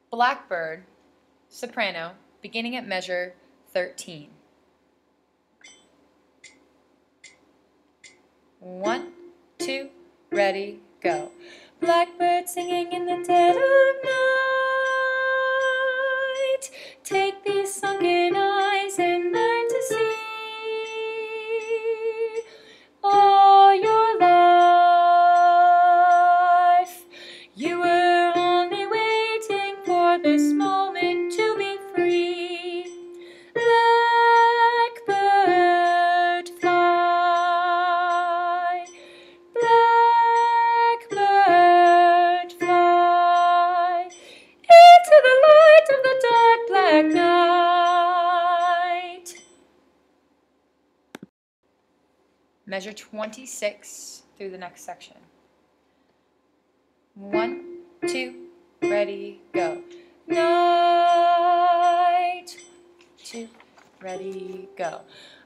Blackbird, soprano, beginning at measure 13. 1, 2, ready, go. Blackbird singing in the dead of night, take these sunken eyes and learn to see. All your life, you were only waiting for this moment to be free. Blackbird fly, blackbird fly, into the light of the dark black night. Measure 26 through the next section. 1, 2, ready, go. Night. 2, ready, go.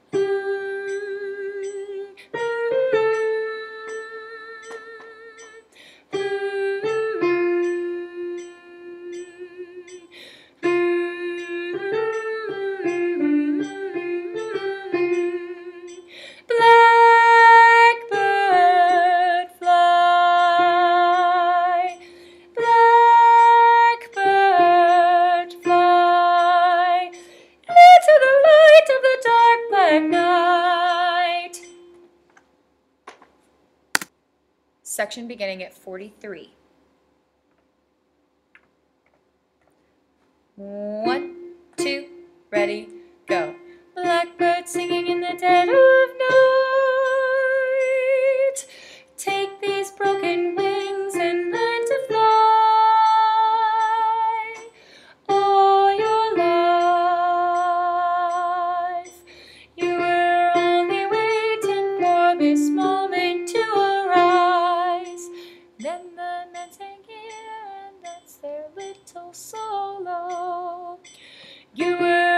Blackbird fly, blackbird fly, into the light of the dark black night. Section beginning at 43. 1, 2, ready, go. Blackbird singing in the dead of night, take these broken wings and learn to fly. All your life, you were only waiting for this moment to arise. Then the men sang here, and that's their little solo. You were